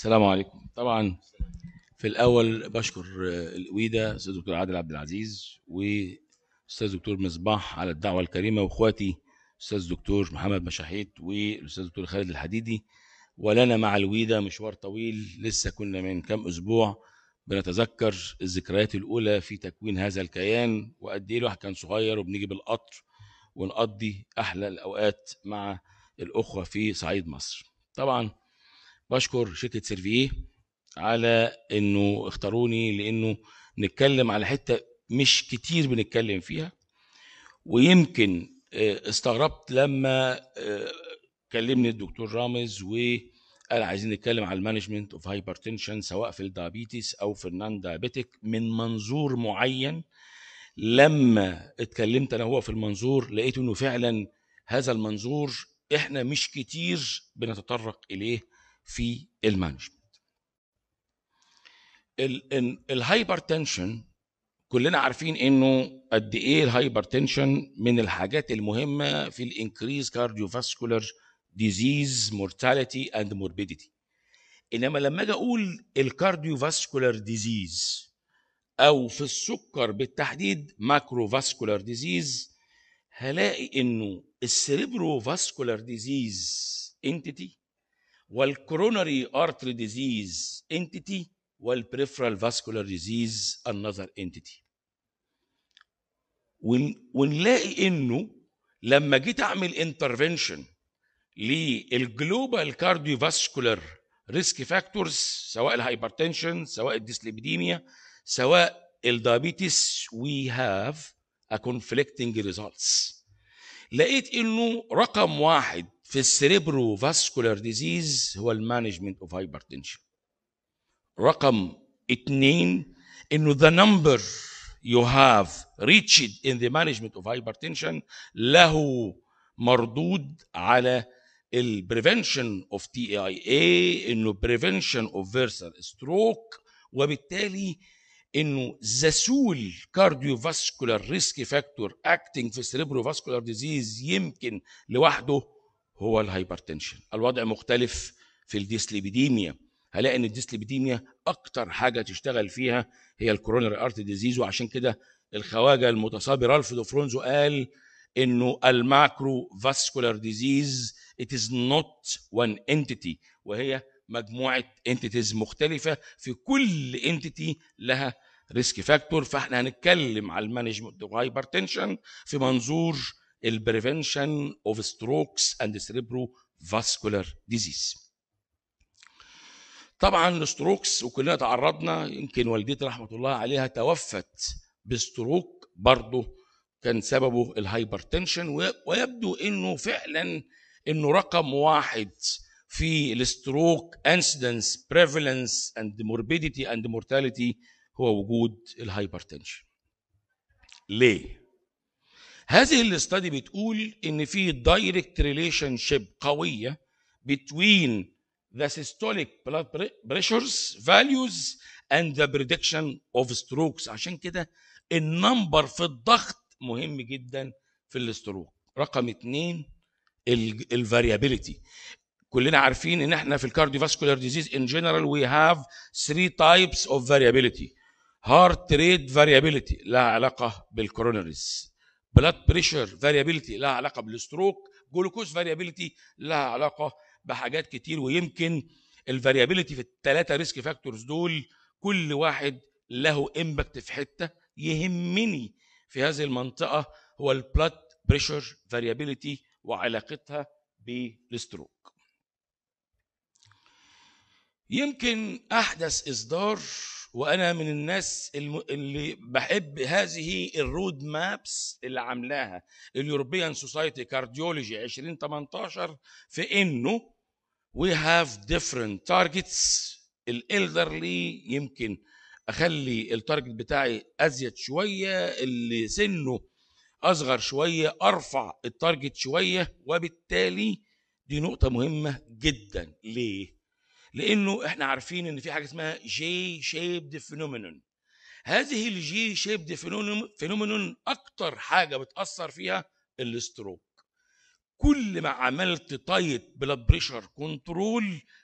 السلام عليكم. طبعا في الاول بشكر الاويدا استاذ دكتور عادل عبد العزيز واستاذ دكتور مصباح على الدعوه الكريمه، واخواتي استاذ دكتور محمد مشاحيت والاستاذ دكتور خالد الحديدي. ولنا مع الويدا مشوار طويل، لسه كنا من كام اسبوع بنتذكر الذكريات الاولى في تكوين هذا الكيان، وقد ايه الواحد كان صغير وبنيجي بالقطر ونقضي احلى الاوقات مع الاخوه في صعيد مصر. طبعا بشكر شركه سيرفيه على انه اختاروني، لانه نتكلم على حته مش كتير بنتكلم فيها. ويمكن استغربت لما كلمني الدكتور رامز وقال عايزين نتكلم على المانجمنت اوف هايبرتنشن، سواء في الدايابيتس او في النون دايابيتك، من منظور معين. لما اتكلمت انا هو في المنظور، لقيت انه فعلا هذا المنظور احنا مش كتير بنتطرق اليه في المانجمنت. الهايبرتنشن كلنا عارفين انه قد ايه الهايبرتنشن من الحاجات المهمه في الانكريز كارديوفاسكولار ديزيز مورتاليتي اند موربيديتي. انما لما اجي اقول الكارديوفاسكولار ديزيز او في السكر بالتحديد ماكروفاسكولار ديزيز، هلاقي انه السيريبرو فاسكولار ديزيز انتيتي، والكوروناري ارتري ديزيز انتيتي، والبريفرال فاسكولار ديزيز another entity. ونلاقي انه لما جيت اعمل انترفنشن للجلوبال كارديو فاسكولار ريسك فاكتورز، سواء الهايبرتنشن، سواء الديسليبيديميا، سواء الدايابيتس، we have a conflicting results. لقيت انه رقم واحد في السيريبرو فاسكولار ديزيز هو المانجمنت اوف هايبرتنشن. رقم اتنين انه the number you have reached in the management of hypertension له مردود على ال prevention of TIA، انه prevention of versal stroke، وبالتالي انه the sole cardiovascular risk factor acting في cerebrovascular disease يمكن لوحده هو الهايبرتنشن. الوضع مختلف في الديسليبيديميا. هلاقي ان الديسليبيديميا اكتر حاجه تشتغل فيها هي الكوروناري ارتري ديزيز، وعشان كده الخواجه المتصابي رالف دوفرونزو قال انه الماكرو فاسكولار ديزيز it is not one entity، وهي مجموعه انتيتيز مختلفه، في كل انتيتي لها ريسك فاكتور. فاحنا هنتكلم على المانجمنت اوف هايبرتنشن في منظور البريفنشن اوف ستروكس اند سيريبرو فاسكولار ديزيز. طبعا الستروكس وكلنا تعرضنا، يمكن والدتي رحمه الله عليها توفت بستروك برضه كان سببه الهايبرتنشن، ويبدو انه فعلا انه رقم واحد في الستروك انسيدنس بريفالنس اند موربيديتي اند مورتاليتي هو وجود الهايبرتنشن. ليه؟ هذه الاستادي بتقول ان في دايركت ريليشن شيب قويه between the systolic blood pressures values and the prediction of strokes. عشان كده النمبر في الضغط مهم جدا في الاستروك. رقم اتنين الفاريابيليتي. كلنا عارفين ان احنا في الكارديوفاسكولار ديزيز ان جنرال وي هاف 3 تايبس اوف فاريابيليتي. هارت ريت فاريابيليتي لها علاقه بالكوروناريز، بلاد بريشر فاريابيليتي لها علاقه بالستروك، جلوكوز فاريابيليتي لها علاقه بحاجات كتير. ويمكن الفاريابيليتي في الثلاثه ريسك فاكتورز دول كل واحد له امباكت في حته. يهمني في هذه المنطقه هو البلاد بريشر فاريابيليتي وعلاقتها بالستروك. يمكن احدث اصدار، وانا من الناس اللي بحب هذه الرود مابس اللي عاملاها اليوروبيان سوسايتي كارديولوجي 2018، في انه we have different targets. الالدرلي يمكن اخلي التارجت بتاعي ازيد شويه، اللي سنه اصغر شويه ارفع التارجت شويه، وبالتالي دي نقطه مهمه جدا. ليه؟ لانه احنا عارفين ان في حاجه اسمها جي شيبد فينومينون. هذه الجي شيبد فينومينون اكتر حاجه بتاثر فيها الستروك. كل ما عملت تايت بلاد بريشر كنترول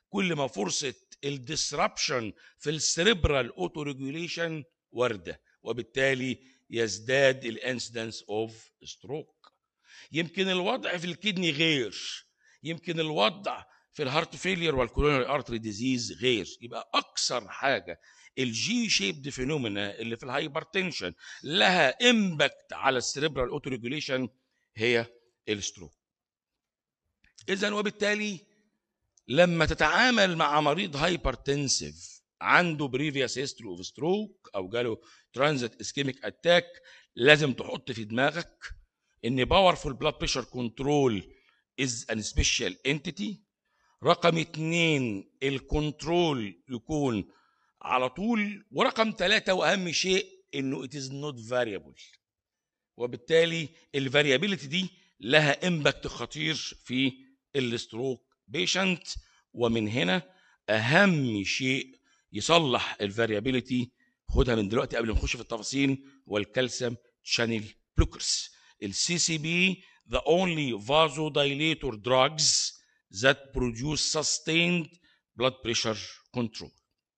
كل ما فرصه الديسربشن في السيريبرال اوتو ريجوليشن وارده، وبالتالي يزداد الانسيدنس اوف ستروك. يمكن الوضع في الكدني غير، يمكن الوضع في الهارت فيلير والكوروناري ارتري ديزيز غير. يبقى اكثر حاجه الجي شيبد فينومينا اللي في الهايبرتنشن لها امباكت على السيريبرال اوتو ريجوليشن هي الستروك. اذا وبالتالي لما تتعامل مع مريض هايبرتنسيف عنده بريفيوس هيستوري اوف ستروك او جاله ترانزيت اسكيميك اتاك، لازم تحط في دماغك ان باورفول بلاد بريشر كنترول از ان سبيشال انتيتي. رقم 2 الكنترول يكون على طول. ورقم 3 واهم شيء انه it is not variable، وبالتالي الفاريابيليتي دي لها امباكت خطير في الستروك بيشنت. ومن هنا اهم شيء يصلح الفاريابيليتي، خدها من دلوقتي قبل ما نخش في التفاصيل، والكالسيوم شانل بلوكرز. السي سي بي the only vasodilator drugs that produce sustained blood pressure control.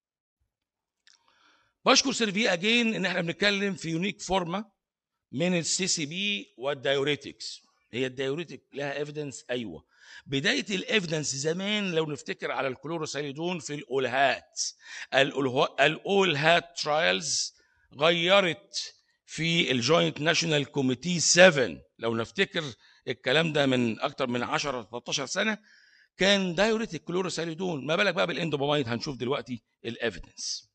بشكر سيرفي اجين ان احنا بنتكلم في يونيك فورما من السي سي بي والدايوريتكس. هي الدايوريتك لها ايفيدنس؟ ايوه. بدايه الايفيدنس زمان لو نفتكر على الكلوروساليدون في الاولهات، الاولهات ترايلز غيرت في الجوينت ناشونال كوميتي 7 لو نفتكر الكلام ده من اكتر من 10 13 سنه، كان دايوريتك كلوروساليدون. ما بالك بقى بالاندوبامايد؟ هنشوف دلوقتي الايفيدنس.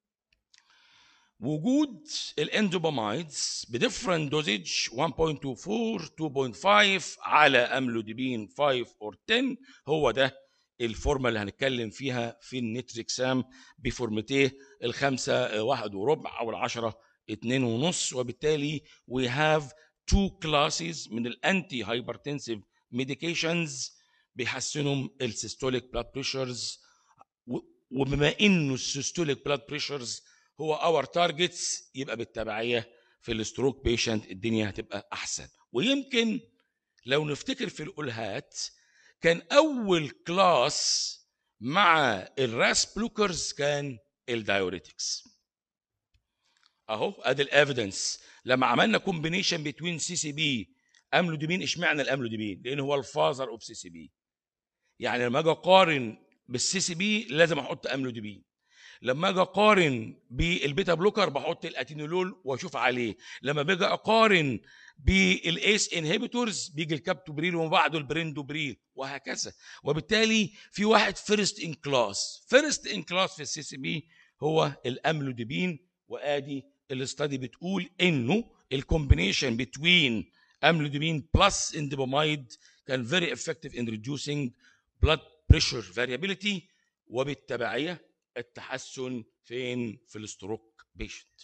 وجود الاندوبامايدز بديفرنت دوزج 1.24 2.5 على املوديبين 5 اور 10 هو ده الفورمه اللي هنتكلم فيها في النتريكسام بفورمتيه الخمسه 1 وربع او العشرة 2 ونص. وبالتالي we have two classes من الانتي هايبرتنسيف ميديكيشنز بيحسنوا السيستوليك بلاد بريشرز. وبما انه السيستوليك بلاد بريشرز هو اور تارجتس، يبقى بالتبعيه في الستروك بيشنت الدنيا هتبقى احسن. ويمكن لو نفتكر في الأولهات كان اول كلاس مع الراس بلوكرز كان الدايوريتكس. اهو ادي الافيدنس لما عملنا كومبينيشن بين سي سي بي املوديبين. اشمعنى الاملوديبين؟ لان هو الفازر اوف سي سي بي. يعني لما اجي اقارن بالسي سي بي لازم احط املوديبين، لما اجي اقارن بالبيتا بلوكر بحط الاتينولول واشوف عليه، لما باجي اقارن بالايس انهبيتورز بيجي الكابتوبريل ومن بعده البريندوبريل وهكذا. وبالتالي في واحد فيرست ان كلاس. فيرست ان كلاس في السي سي بي هو الاملوديبين. وادي الاستادي بتقول انه الكومبينيشن بين املوديبين بلس اندوبامايد كان فيري افكتيف ان ريديوسينج بلاد بريشر فاريابيليتي، وبالتبعيه التحسن فين؟ في الستروك بيشنت.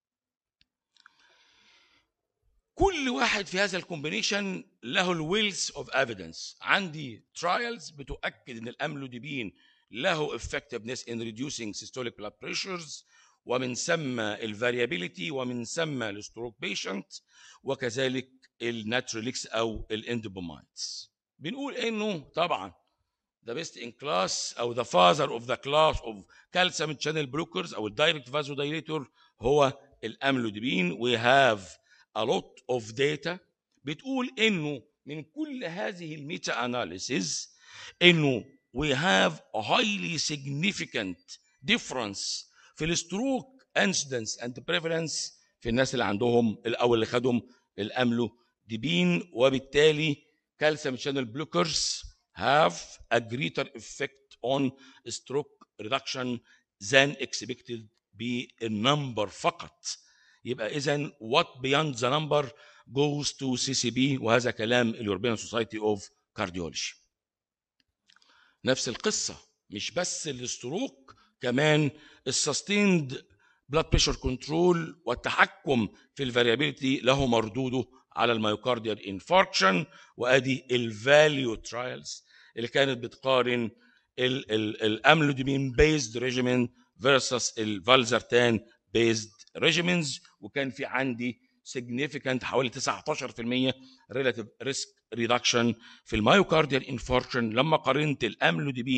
كل واحد في هذا الكومبينيشن له الويلز اوف ايفيدنس. عندي ترايلز بتؤكد ان الاملوديبين له effectiveness in reducing systolic blood pressures، ومن ثم الفاريابيليتي، ومن ثم الستروك بيشنت، وكذلك الناتريليكس او الاندوبامايدز. بنقول انه طبعا the best in class او the father of the class of calcium channel blockers او الدايركت vasodilator هو الاملوديبين. we have a lot of data بتقول انه من كل هذه الميتا اناليسيز انه we have a highly significant difference في الستروك incidence and prevalence في الناس اللي عندهم او اللي خدهم الاملوديبين. وبالتالي calcium channel blockers have a greater effect on stroke reduction than expected بالنمبر فقط. يبقى إذن what beyond the number goes to CCB، وهذا كلام اليوروبيان سوسايتي اوف كارديولوجي. نفس القصة، مش بس الستروك، كمان السستيند بلاد بريشر كنترول والتحكم في الفاريابيليتي له مردوده على الميوكارديال انفاركشن. وادي الفاليو ترايلز اللي كانت بتقارن الاملوديبين بيزد ريجيمين فيرسس الفالزرتان بيزد ريجيمينز، وكان في عندي significant حوالي 19% relative risk reduction في الميوكارديال انفاركشن لما قارنت الاملوديبين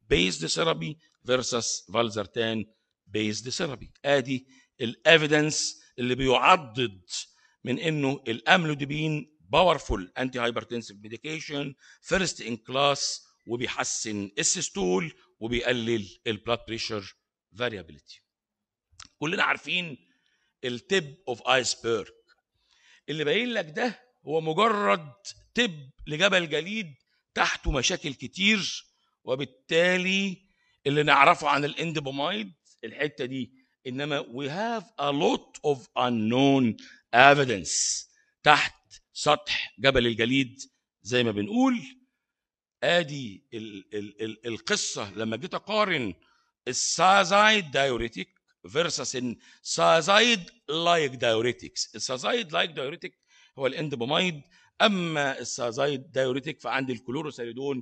بيزد ثيرابي فيرسس فالزرتان بيزد ثيرابي. ادي الايفيدنس اللي بيعضد من انه الاملوديبين باورفول انتي هايبرتنسيف ميديكيشن فيرست ان كلاس، وبيحسن السيستول وبيقلل البلاد بريشر فاريابيليتي. كلنا عارفين التب اوف ايسبرج اللي باين لك ده هو مجرد تب لجبل جليد تحته مشاكل كتير، وبالتالي اللي نعرفه عن الاندوباميد الحته دي. انما we have a lot of unknown evidence تحت سطح جبل الجليد زي ما بنقول. ادي القصه لما جيت اقارن السازايد دايوريتيك فيرسس السازايد لايك دايوريتكس. السازايد لايك دايوريتيك هو الاندوباميد، اما السازايد دايوريتيك فعندي الكلوروساليدون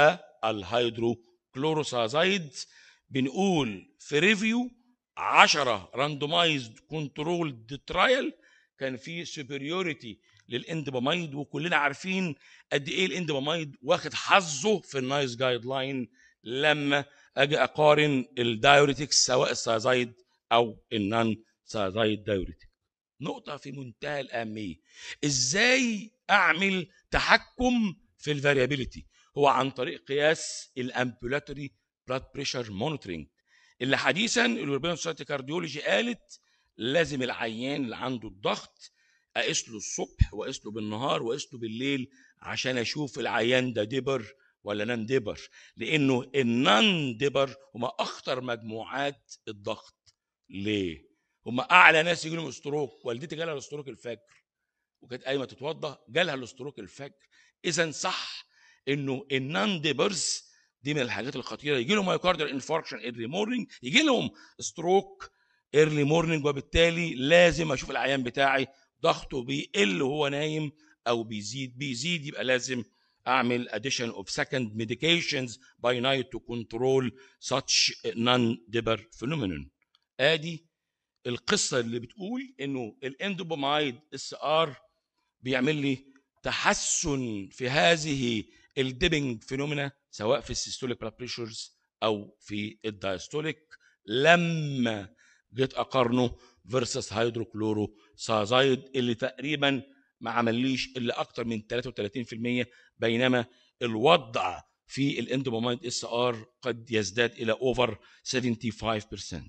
والهيدروكلوروسازايد. بنقول في ريفيو 10 راندومايزد كنترولد ترايل كان في سوبريوريتي للاندوباميد، وكلنا عارفين قد ايه الاندوباميد واخد حظه في النايس جايد لاين لما اجي اقارن الدايوريتكس سواء السازايد او النون سازايد دايوريتك. نقطه في منتهى الاهميه، ازاي اعمل تحكم في الفاريابيليتي؟ هو عن طريق قياس الامبولاتوري بلاد بريشر مونيتورنج، اللي حديثا اليوروبيان سوسايتي كارديولوجي قالت لازم العيان اللي عنده الضغط اقيس له الصبح واقيس له بالنهار واقيس له بالليل عشان اشوف العيان ده دبر ولا نان دبر، لانه النان دبر هم اخطر مجموعات الضغط. ليه؟ هم اعلى ناس يجي لهم ستروك. والدتي جالها الستروك الفجر وكانت قايمه تتوضا جالها الستروك الفجر. اذا صح انه النان ديبرز دي من الحاجات الخطيره، يجي لهم مايوكارديال انفاركشن ايرلي مورنينج، يجي لهم ستروك ايرلي مورنينج، وبالتالي لازم اشوف العيان بتاعي ضغطه بيقل وهو نايم او بيزيد يبقى لازم اعمل addition of second medications by night to control such non-dibber phenomenon. ادي القصه اللي بتقول انه الاندوباميد اس ار بيعمل لي تحسن في هذه الديبنج فينومينا سواء في السيستوليك بلاد بريشرز او في الدايستوليك، لما جيت اقارنه فيرسس هيدروكلورو سازايد اللي تقريبا ما عمليش الا اكتر من 33%، بينما الوضع في الاندوباميد اس ار قد يزداد الى اوفر 75%.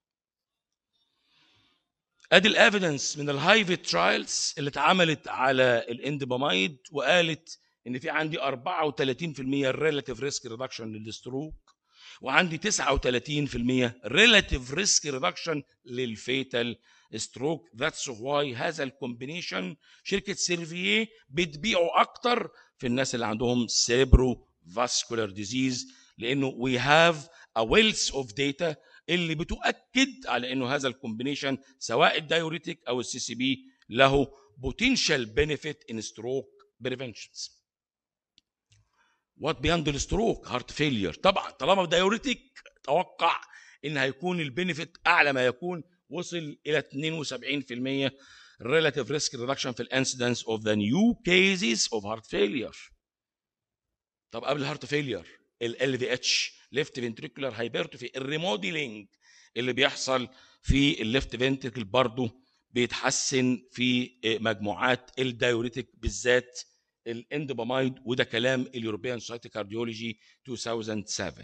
ادي الافيدنس من الهايفيت ترايلز اللي اتعملت على الاندوباميد، وقالت ان في عندي 34% ريلاتيف ريسك ريدكشن للستروك، وعندي 39% ريلاتيف ريسك ريدكشن للفيتال ستروك. ذاتس واي هذا الكومبينيشن شركه سيرفيه بتبيعه اكتر في الناس اللي عندهم سيريبرو فاسكولار ديزيز، لانه وي هاف ا ويلث اوف داتا اللي بتؤكد على انه هذا الكومبينيشن سواء الدايوريتيك او السي سي بي له potential benefit in stroke preventions. وات بياند الستروك؟ هارت فيلير. طبعا طالما دايوريتيك توقع ان هيكون البينيفيت اعلى ما يكون، وصل الى 72% relative risk reduction في الانسيدنس of the new cases of heart failure. طب قبل الهارت فيلير ال LVH ليفت فنتريكولار هايبرتروفي، الريموديلنج اللي بيحصل في الليفت فنتريكل برضه بيتحسن في مجموعات الدايوريتيك بالذات الاندوباميد، وده كلام اليوروبيان سوسايتي كارديولوجي 2007.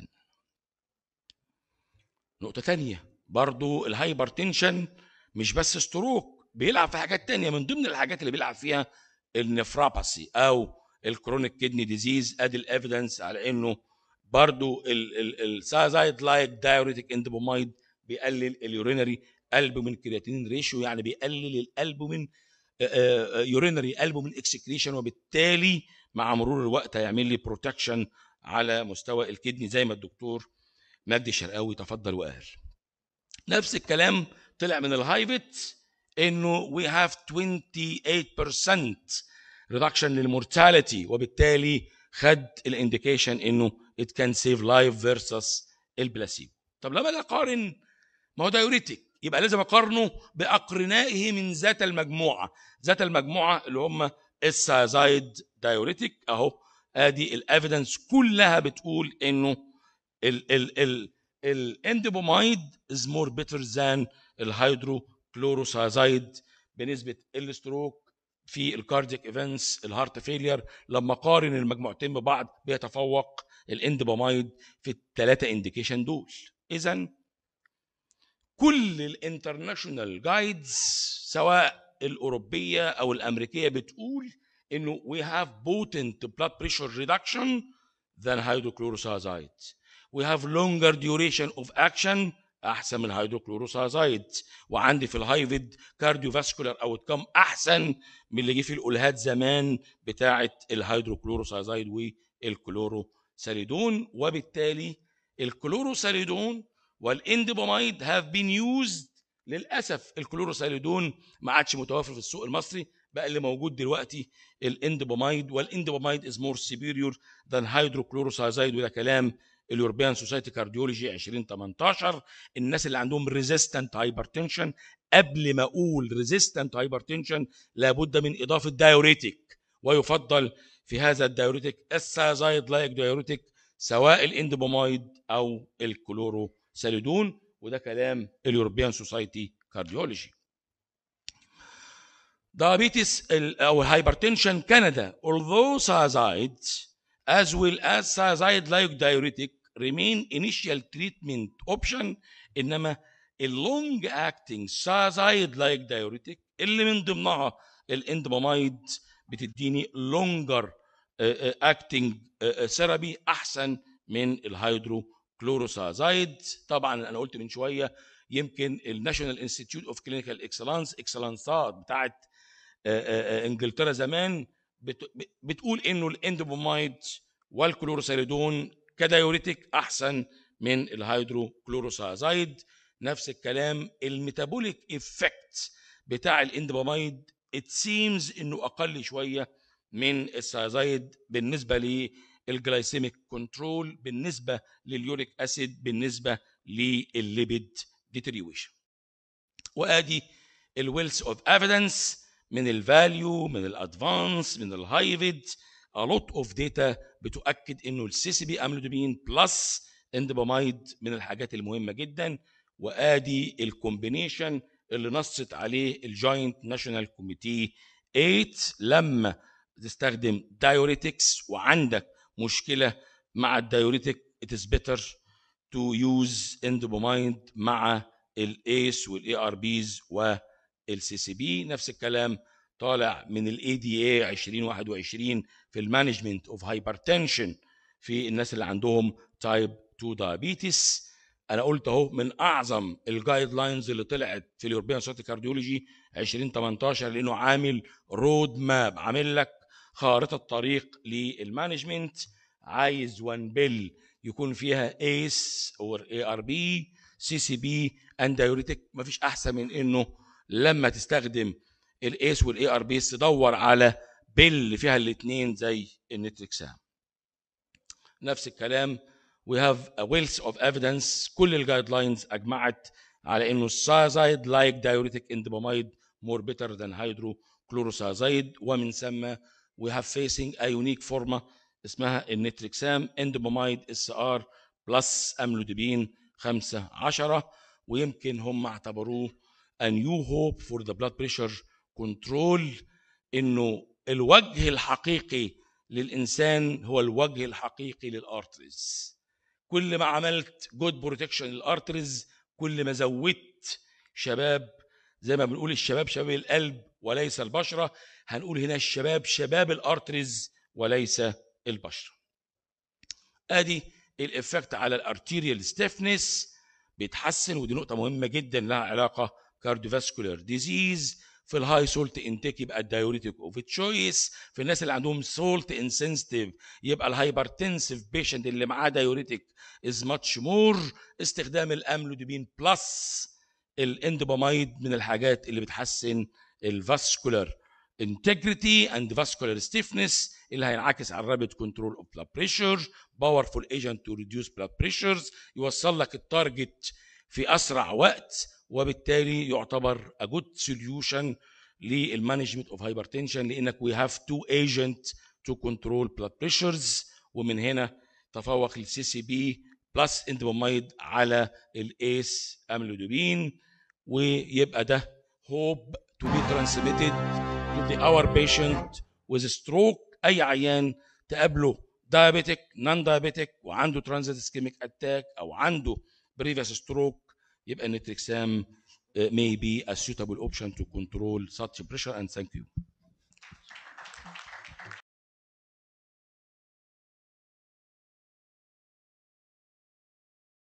نقطة تانية برضو الهايبرتنشن مش بس ستروك، بيلعب في حاجات تانية. من ضمن الحاجات اللي بيلعب فيها النفراباسي او الكرونيك كيدني ديزيز. ادي الافيدنس على انه برضو السازايد لايك دايوريتيك اندوباميد بيقلل اليورينري البومين كرياتينين ريشيو، يعني بيقلل الالبومين يورينري البومين اكسكريشن، وبالتالي مع مرور الوقت هيعمل لي بروتكشن على مستوى الكدني زي ما الدكتور مجدي الشرقاوي تفضل وقال. نفس الكلام طلع من الهايفيت انه وي هاف 28% ريدكشن للمورتاليتي، وبالتالي خد الانديكيشن انه ات كان سيف لايف فيرسس البلاسيبو. طب لما اجي اقارن، ما هو دايوريتيك يبقى لازم اقارنه باقرنائه من ذات المجموعه. ذات المجموعه اللي هم السازايد دايوريتيك. اهو ادي الافيدنس كلها بتقول انه الاندوباميد از مور بيتر ذان الهيدروكلوروسازايد بنسبه الستروك في الكاردياك ايفنتس الهارت فيلير. لما قارن المجموعتين ببعض بيتفوق الاندوباميد في الثلاثه انديكيشن دول. اذا كل الانترناشونال جايدز سواء الاوروبيه او الامريكيه بتقول انه we have potent blood pressure reduction than hydrochlorothiazide. We have longer duration of action احسن من الهيدروكلوروثيازايد. وعندي في الهايفيد كارديوفاسكولار اوتكم احسن من اللي جه في الالهات زمان بتاعه الهيدروكلوروثيازايد والكلوروساليدون. وبالتالي الكلوروساليدون والاندوباميد have been used. للاسف الكلوروساليدون ما عادش متوفر في السوق المصري، بقى اللي موجود دلوقتي الاندوباميد، والاندوباميد از مور سيبيريور ذان هيدروكلوروثيازايد. وده كلام اليوروبيان سوسايتي كارديولوجي 2018. الناس اللي عندهم ريزيستنت هايبرتنشن، قبل ما اقول ريزيستنت هايبرتنشن لابد من اضافه دايوريتيك، ويفضل في هذا الدايوريتيك الثيازايد لايك دايوريتيك سواء الاندوباميد او الكلوروساليدون. وده كلام اليوروبيان سوسايتي كارديولوجي. diabetes او hypertension Canada, although thiazides as well as thiazide-like diuretic remain initial treatment option، انما اللونج اكتنج thiazide-like diuretic اللي من ضمنها الاندوباميد بتديني لونجر اكتنج ثيرابي احسن من الهيدروكلوروثيازايد. طبعا انا قلت من شويه يمكن الناشونال انستيتيوت اوف كلينيكال اكسلانسات بتاعت انجلترا زمان بتقول انه الاندوباميد والكلوروساليدون كدايوريتيك احسن من الهيدروكلوروثيازايد. نفس الكلام الميتابوليك افكت بتاع الاندوباميد ات سيمز انه اقل شويه من الثيازايد بالنسبه للجلايسيميك كنترول، بالنسبه لليوريك اسيد، بالنسبه للليبيد ديتريويشن. وادي الويلث اوف ايفيدنس من الفاليو، من الادفانس، من الهايفيد، a lot of data بتؤكد انه السي سي بي املودوبين بلس اندوباميد من الحاجات المهمه جدا. وادي الكومبينيشن اللي نصت عليه الجوينت ناشونال كوميتي 8 لما تستخدم دايوريتكس وعندك مشكله مع الدايوريتك it is better to use اندوباميد مع الايس والاي ار بيز والسي سي بي. نفس الكلام طالع من الاي دي اي 2021 في المانجمنت اوف هايبرتنشن في الناس اللي عندهم تايب 2 دايابيتس. انا قلت اهو من اعظم الجايد لاينز اللي طلعت في اليوروبيان سوسايتي كارديولوجي 2018 لانه عامل رود ماب، عامل لك خارطه طريق للمانجمنت. عايز وان بيل يكون فيها ايس او اي ار بي سي سي بي اند دايوريتك. مفيش احسن من انه لما تستخدم الايس والاي ار بي تدور على بيل فيها الاثنين زي النتريكسام. نفس الكلام we have a wealth of evidence. كل الجايد لاينز اجمعت على انه الثيازايد لايك دايوريتك اندوباميد more better than hydrochlorothiazide. ومن ثم we have facing a unique forma اسمها النتريكسام اندوباميد اس ار بلس املوديبين 15. ويمكن هم اعتبروه a new hope for the blood pressure control، انه الوجه الحقيقي للانسان هو الوجه الحقيقي للارتريز. كل ما عملت جود بروتكشن للارتريز كل ما زودت شباب، زي ما بنقول الشباب شباب القلب وليس البشره، هنقول هنا الشباب شباب الارتريز وليس البشره. ادي الافكت على الارتيريال ستيفنس بيتحسن، ودي نقطه مهمه جدا لها علاقه كارديوفاسكولار ديزيز. في الهاي سولت انتيك يبقى الدايوريتيك اوف تشويس. في الناس اللي عندهم سولت انسنسيتيف يبقى الهايبرتنسيف بيشنت اللي معاه دايوريتيك از ماتش مور. استخدام الاملوديبين بلس الاندوباميد من الحاجات اللي بتحسن الفاسكولار integrity and vascular stiffness اللي هينعكس على الرابيد كنترول اوف بلاد بريشر. باورفول ايجنت تو ريديوس بلاد بريشرز، يوصل لك التارجت في اسرع وقت، وبالتالي يعتبر a good solution للمانجمنت اوف هايبرتنشن لانك we have two agents to control blood pressures. ومن هنا تفوق السي سي بي بلس اندومايد على الايس اميلودوبين، ويبقى ده hope to be transmitted to our patient with stroke. اي عيان تقابله diabetic non diabetic وعنده transient ischemic attack او عنده previous stroke، يبقى النتريكسام may be a suitable option to control such pressure. And thank you.